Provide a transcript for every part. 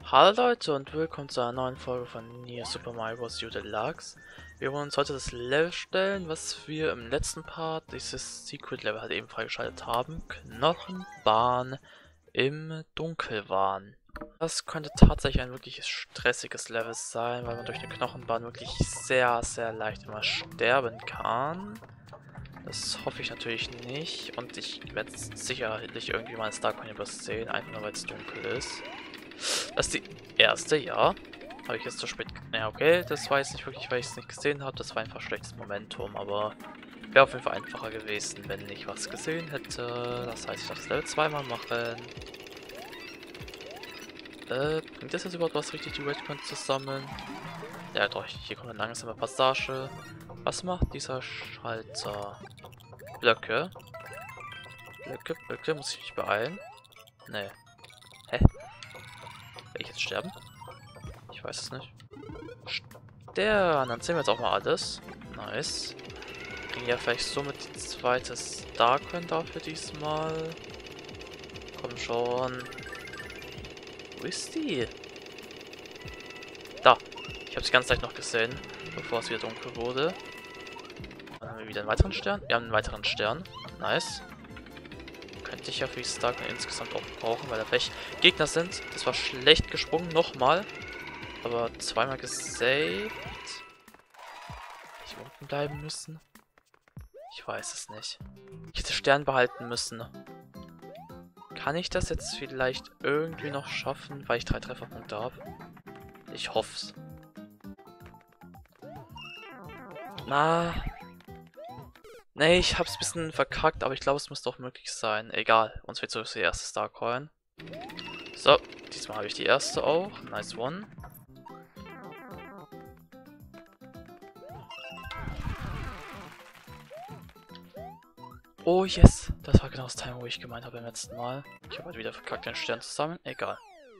Hallo Leute und willkommen zu einer neuen Folge von Nier Super Mario Bros. U Deluxe. Wir wollen uns heute das Level stellen, was wir im letzten Part, dieses Secret Level halt eben freigeschaltet haben. Knochenbahn im Dunkelwahn. Das könnte tatsächlich ein wirklich stressiges Level sein, weil man durch eine Knochenbahn wirklich sehr, sehr leicht immer sterben kann. Das hoffe ich natürlich nicht und ich werde sicherlich irgendwie meine Starcoin übersehen, einfach nur weil es dunkel ist. Das ist die erste, ja. Habe ich jetzt zu spät. Ja, okay, das war jetzt nicht wirklich, weil ich es nicht gesehen habe. Das war einfach schlechtes Momentum, aber wäre auf jeden Fall einfacher gewesen, wenn ich was gesehen hätte. Das heißt, ich darf das Level zweimal machen. Bringt das jetzt überhaupt was richtig, die Redcoins zu sammeln? Ja, doch, hier kommt eine langsame Passage. Was macht dieser Schalter? Blöcke. Blöcke, muss ich mich beeilen? Nee. Hä? Will ich jetzt sterben? Ich weiß es nicht. Stern, dann sehen wir jetzt auch mal alles. Nice. Kriegen ja vielleicht somit die zweite Starcoin dafür diesmal. Komm schon. Wo ist die? Da. Ich habe sie ganz leicht noch gesehen, bevor es wieder dunkel wurde. Dann haben wir wieder einen weiteren Stern. Wir haben einen weiteren Stern. Nice. Könnte ich ja für die Starcoin insgesamt auch brauchen, weil da vielleicht Gegner sind. Das war schlecht gesprungen, nochmal. Aber zweimal gesaved. Ich unten bleiben müssen. Ich weiß es nicht. Ich hätte Stern behalten müssen. Kann ich das jetzt vielleicht irgendwie noch schaffen, weil ich 3 Trefferpunkte habe? Ich hoff's. Na. Nee, ich hab's ein bisschen verkackt, aber ich glaube, es muss doch möglich sein. Egal, uns wird sowieso die erste Starcoin. So, diesmal habe ich die erste auch. Nice one. Oh yes, das war genau das Timing, wo ich gemeint habe beim letzten Mal. Ich habe halt wieder verkackt, den Stern zu sammeln. Egal.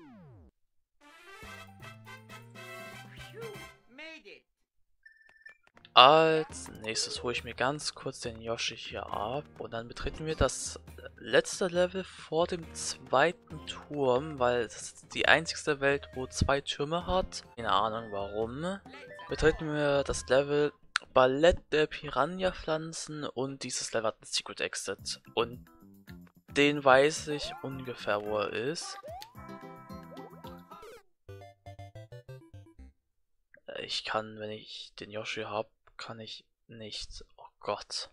Als nächstes hole ich mir ganz kurz den Yoshi hier ab und dann betreten wir das letzte Level vor dem zweiten Turm, weil das ist die einzigste Welt, wo 2 Türme hat. Keine Ahnung warum. Betreten wir das Level Ballett der Piranha-Pflanzen und dieses Level hat einen Secret Exit. Und den weiß ich ungefähr, wo er ist. Ich kann, wenn ich den Yoshi habe, kann ich nicht, oh Gott,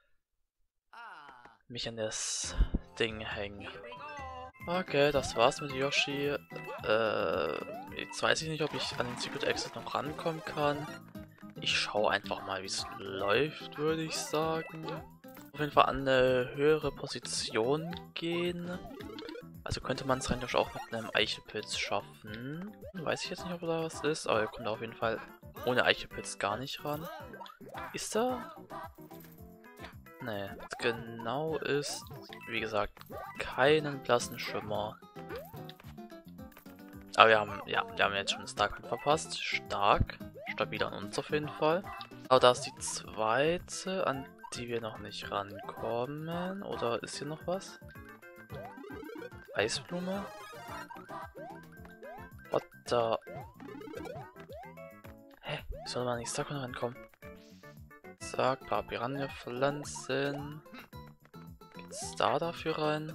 mich an das Ding hängen. Okay, das war's mit Yoshi. Jetzt weiß ich nicht, ob ich an den Secret Exit noch rankommen kann. Ich schaue einfach mal, wie es läuft, würde ich sagen. Auf jeden Fall an eine höhere Position gehen. Also könnte man es rein auch mit einem Eichelpilz schaffen. Weiß ich jetzt nicht, ob da was ist, aber er kommt auf jeden Fall ohne Eichelpilz gar nicht ran. Ist er? Nee, genau ist, wie gesagt, keinen blassen Schimmer. Aber wir haben jetzt schon das Starcoin verpasst. Stark. Stabil an uns auf jeden Fall. Aber da ist die zweite, an die wir noch nicht rankommen. Oder ist hier noch was? Eisblume? What the... Hä? Wie soll man an die Starcoin rankommen? Zack, paar Piranha-Pflanzen. Geht's da dafür rein?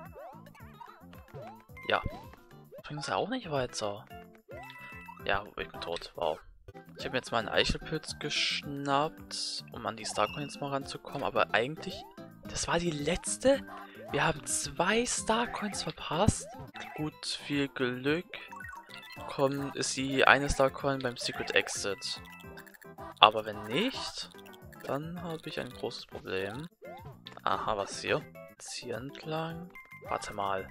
Ja. Bringt uns ja auch nicht weiter. Ja, ich bin tot. Wow. Ich habe mir jetzt mal einen Eichelpilz geschnappt, um an die Starcoins mal ranzukommen. Aber eigentlich, das war die letzte. Wir haben 2 Starcoins verpasst. Gut, viel Glück. Ist die eine Starcoin beim Secret Exit. Aber wenn nicht, dann habe ich ein großes Problem. Aha, was hier? Jetzt hier entlang. Warte mal.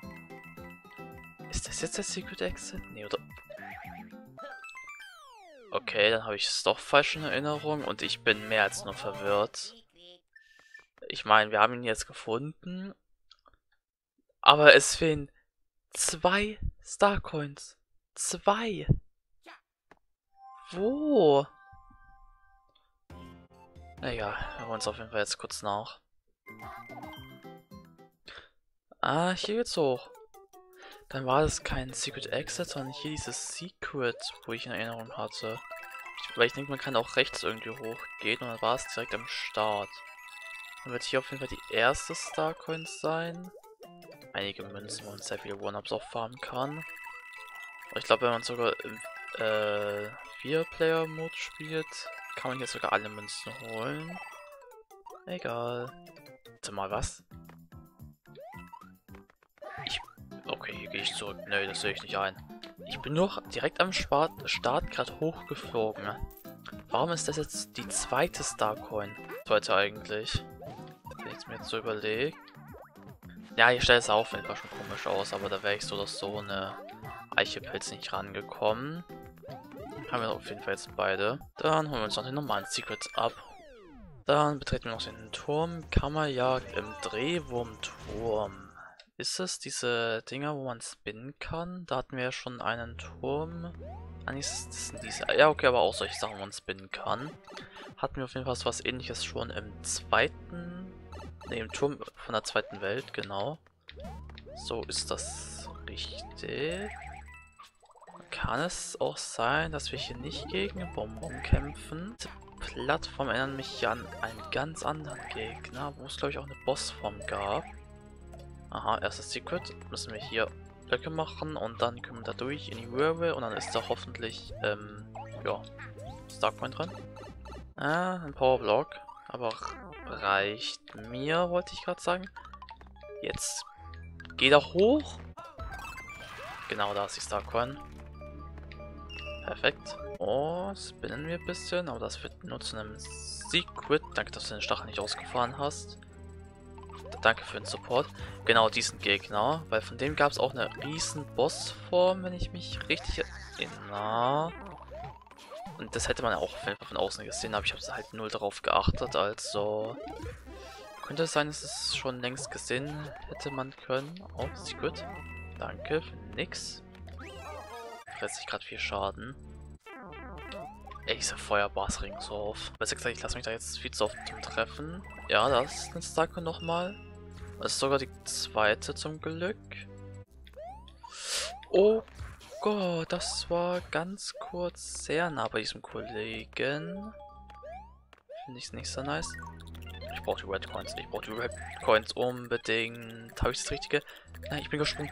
Ist das jetzt der Secret Exit? Nee, oder? Okay, dann habe ich es doch falsch in Erinnerung und ich bin mehr als nur verwirrt. Ich meine, wir haben ihn jetzt gefunden. Aber es fehlen 2 Starcoins. 2. Wo? Naja, wir holen uns auf jeden Fall jetzt kurz nach. Ah, hier geht's hoch. Dann war das kein Secret Exit, sondern hier dieses Secret, wo ich in Erinnerung hatte. Weil ich denke, man kann auch rechts irgendwie hochgehen und dann war es direkt am Start. Dann wird hier auf jeden Fall die erste Starcoins sein. Einige Münzen, wo man sehr viele One-Ups auch farmen kann. Und ich glaube, wenn man sogar im 4-Player-Mode spielt, kann man hier sogar alle Münzen holen. Egal. Warte mal, was? Okay, hier gehe ich zurück. Nö, das sehe ich nicht ein. Ich bin nur direkt am Start gerade hochgeflogen. Warum ist das jetzt die zweite Starcoin? Zweite eigentlich. Wenn ich es mir jetzt so überlege. Ja, hier stellt es auf, war schon komisch aus, aber da wäre ich so oder so eine Eichepilz nicht rangekommen. Haben wir auf jeden Fall jetzt beide. Dann holen wir uns noch den normalen Secrets ab. Dann betreten wir noch den Turm. Kammerjagd im Drehwurmturm. Ist es diese Dinger, wo man spinnen kann? Da hatten wir ja schon einen Turm. Eigentlich das sind diese. Ja, okay, aber auch solche Sachen, wo man spinnen kann. Hatten wir auf jeden Fall was Ähnliches schon im zweiten. Ne, im Turm von der zweiten Welt, genau. So ist das richtig. Kann es auch sein, dass wir hier nicht gegen Bonbon kämpfen? Diese Plattform erinnern mich ja an einen ganz anderen Gegner, wo es glaube ich auch eine Bossform gab. Aha, erstes Secret. Müssen wir hier Blöcke machen und dann können wir da durch in die Wirbel und dann ist da hoffentlich, ja, Starcoin drin. Ein Powerblock. Aber reicht mir, wollte ich gerade sagen. Jetzt geh da hoch. Genau, da ist die Starcoin. Perfekt. Oh, spinnen wir ein bisschen, aber das wird nur zu einem Secret. Danke, dass du den Stachel nicht ausgefahren hast. Danke für den Support. Genau, diesen Gegner, weil von dem gab es auch eine riesen Bossform, wenn ich mich richtig erinnere. Und das hätte man auch von außen gesehen, aber ich habe halt null darauf geachtet, also könnte es sein, dass es schon längst gesehen hätte man können. Oh, Secret. Danke für nix. Fresse ich gerade viel Schaden. Ey, dieser Feuerbasring so auf. Besser gesagt, ich lasse mich da jetzt viel zu oft zum Treffen. Ja, das ist eine Starcoin nochmal. Das ist sogar die zweite zum Glück. Oh Gott, das war ganz kurz sehr nah bei diesem Kollegen. Finde ich es nicht so nice. Ich brauche die Red Coins. Ich brauche die Red Coins unbedingt. Habe ich das Richtige? Nein, ich bin gesprungen.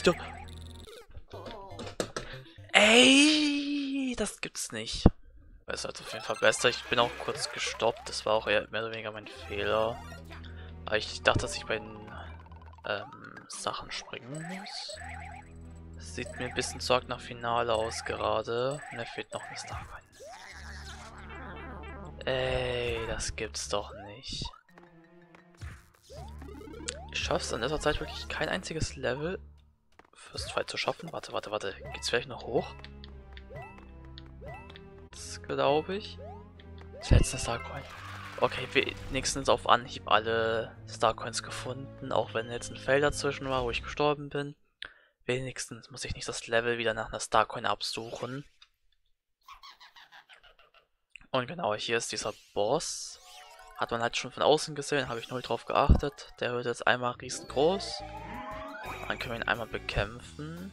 Ey, das gibt's nicht. Das ist halt auf jeden Fall besser. Ich bin auch kurz gestoppt. Das war auch eher mehr oder weniger mein Fehler. Aber ich dachte, dass ich bei den Sachen springen muss. Das sieht mir ein bisschen zu arg nach Finale aus gerade. Und da fehlt noch eine Starcoin. Ey, das gibt's doch nicht. Ich schaff's in dieser Zeit wirklich kein einziges Level First Fight zu schaffen. Warte. Geht's vielleicht noch hoch? Das glaube ich. Das letzte Starcoin. Okay, wenigstens auf Anhieb alle Starcoins gefunden, auch wenn jetzt ein Fail dazwischen war, wo ich gestorben bin. Wenigstens muss ich nicht das Level wieder nach einer Starcoin absuchen. Und genau, hier ist dieser Boss. Hat man halt schon von außen gesehen, habe ich null drauf geachtet. Der wird jetzt einmal riesengroß. Dann können wir ihn einmal bekämpfen.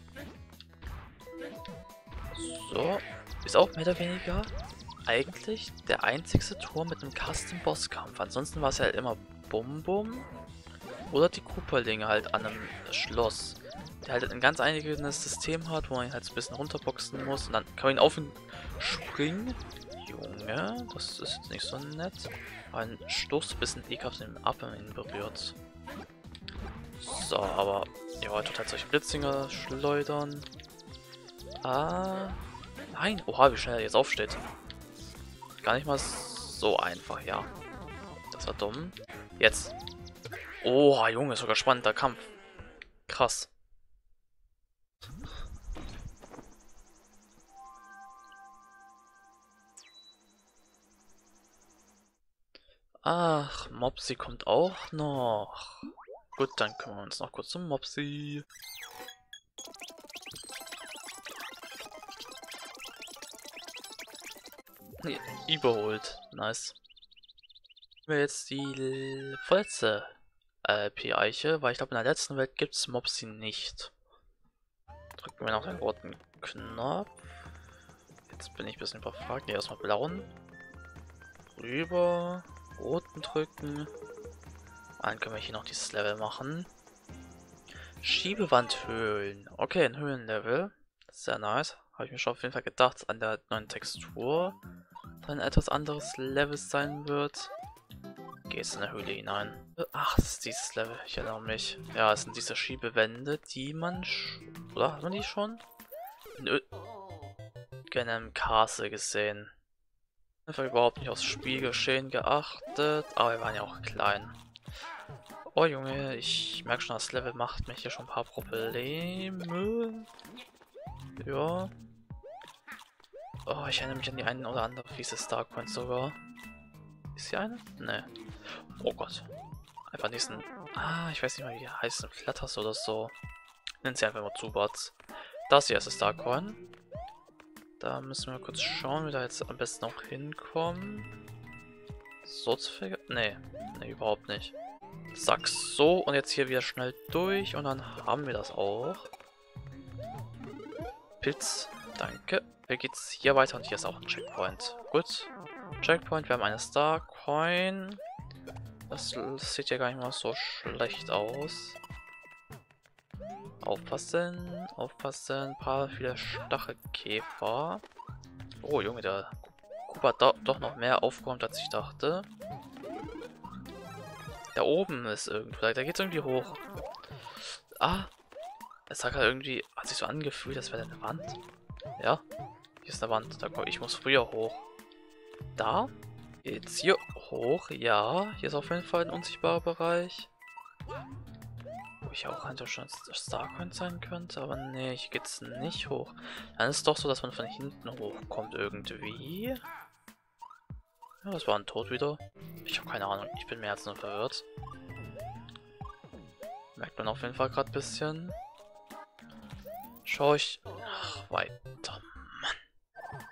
So, ist auch mehr oder weniger eigentlich der einzigste Turm mit einem Custom-Boss-Kampf. Ansonsten war es ja halt immer Bum-Bum oder die Kuperlinge halt an einem Schloss. Der halt ein ganz eigenes System hat, wo man ihn halt so ein bisschen runterboxen muss. Und dann kann man ihn auf ihn springen. Junge, das ist jetzt nicht so nett. Ein Stoß ein bisschen ekelhaft in den Ab, wenn man ihn berührt. So, aber ja, er tut halt solche Blitzinger schleudern. Ah, nein. Oha, wie schnell er jetzt aufsteht. Gar nicht mal so einfach, ja. Das war dumm. Jetzt. Oha, Junge, sogar spannender Kampf. Krass. Ach, Mopsy kommt auch noch. Gut, dann kümmern wir uns noch kurz um Mopsy. Überholt. Nice. Wir jetzt die vorletzte P-Eiche, weil ich glaube in der letzten Welt gibt es Mopsy nicht. Gib mir noch den roten Knopf. Jetzt bin ich ein bisschen überfragt. Ne, erstmal blauen. Rüber. Roten drücken. Dann können wir hier noch dieses Level machen. Schiebewandhöhlen. Okay, ein Höhlenlevel. Sehr nice. Habe ich mir schon auf jeden Fall gedacht, an der neuen Textur dann etwas anderes Level sein wird. Gehst in der Höhle hinein. Ach, das ist dieses Level. Ich erinnere mich. Ja, es sind diese Schiebewände, die man... Oder? Hat man die schon? In einem Castle gesehen. Einfach überhaupt nicht aufs Spielgeschehen geachtet. Aber wir waren ja auch klein. Oh Junge, ich merke schon, das Level macht mich hier schon ein paar Probleme. Ja. Oh, ich erinnere mich an die einen oder andere fiese Starcoin sogar. Ist hier eine? Ne. Oh Gott. Einfach diesen... Ah, ich weiß nicht mal, wie die heißen. Flatters oder so. Nennen sie einfach mal Zubats. Das hier ist das Starcoin. Da müssen wir kurz schauen, wie wir da jetzt am besten noch hinkommen. So zu ver... Ne, überhaupt nicht. Zack, so. Und jetzt hier wieder schnell durch. Und dann haben wir das auch. Pilz. Danke. Wie geht's hier weiter? Und hier ist auch ein Checkpoint. Gut. Checkpoint. Wir haben eine Starcoin. Das sieht ja gar nicht mal so schlecht aus. Aufpassen. Aufpassen. Ein paar viele Stachelkäfer. Oh, Junge, der Koopa hat doch noch mehr aufgeräumt, als ich dachte. Da oben ist irgendwo. Da geht's irgendwie hoch. Ah. Es hat halt irgendwie. Hat sich so angefühlt, das wäre eine Wand. Ja. Hier ist eine Wand. Da komm, ich muss früher hoch. Da. Geht's hier hoch. Ja. Hier ist auf jeden Fall ein unsichtbarer Bereich. Wo ich auch einfach schon Starcoin sein könnte. Aber nee, hier geht's nicht hoch. Dann ist es doch so, dass man von hinten hochkommt irgendwie. Ja, das war ein Tod wieder. Ich habe keine Ahnung. Ich bin mehr als nur verwirrt. Merkt man auf jeden Fall gerade ein bisschen. Schau ich nach weiter. Mann.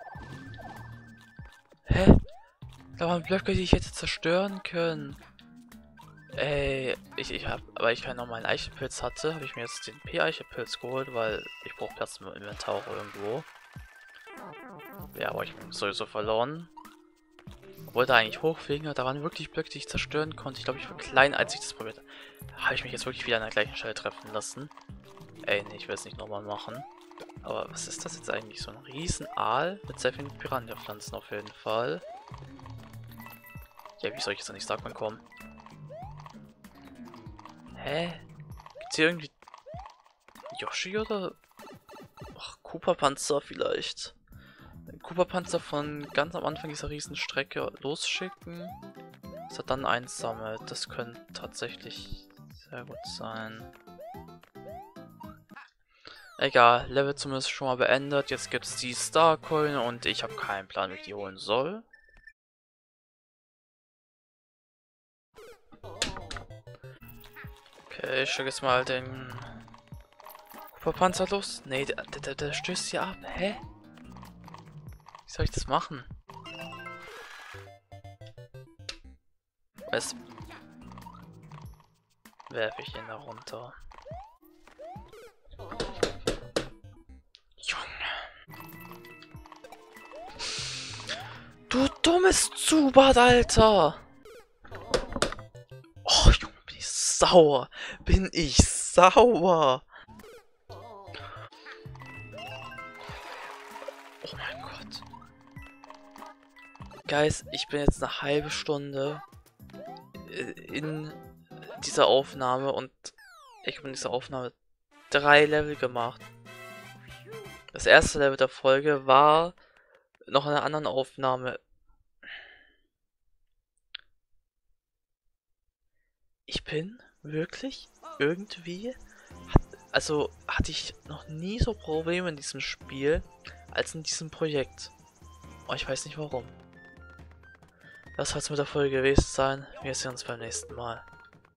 Hä? Da waren Blöcke, die ich hätte zerstören können. Ey, weil ich keinen normalen Eichelpilz hatte, habe ich mir jetzt den P-Eichelpilz geholt, weil ich brauche Platz im Inventar auch irgendwo. Ja, aber ich bin sowieso verloren. Wollte eigentlich hochfliegen, da waren wirklich Blöcke, die ich zerstören konnte. Ich glaube, ich war klein, als ich das probiert habe. Habe ich mich jetzt wirklich wieder an der gleichen Stelle treffen lassen. Ey, nee, ich will es nicht nochmal machen. Aber was ist das jetzt eigentlich? So ein Riesen-Aal mit sehr vielen Piranha-Pflanzen auf jeden Fall. Ja, wie soll ich jetzt an die Starcoin kommen? Hä? Gibt's hier irgendwie Yoshi oder... Ach, Koopa-Panzer vielleicht. Den Koopa-Panzer von ganz am Anfang dieser Riesenstrecke losschicken. Dass er dann einsammelt. Das könnte tatsächlich sehr gut sein. Egal, Level zumindest schon mal beendet. Jetzt gibt es die Starcoin und ich habe keinen Plan, wie ich die holen soll. Okay, ich schicke jetzt mal den Koopa-Panzer los. Nee, der stößt hier ab. Hä? Wie soll ich das machen? Was werfe ich ihn da runter? Junge. Du dummes Zubat, Alter! Oh, Junge, bin ich sauer! Bin ich sauer! Oh mein Gott. Guys, ich bin jetzt eine halbe Stunde in dieser Aufnahme und ich habe in dieser Aufnahme 3 Level gemacht. Das erste Level der Folge war noch in einer anderen Aufnahme. Ich bin wirklich irgendwie... hatte ich noch nie so Probleme in diesem Spiel als in diesem Projekt. Oh, ich weiß nicht warum. Das soll es mit der Folge gewesen sein. Wir sehen uns beim nächsten Mal.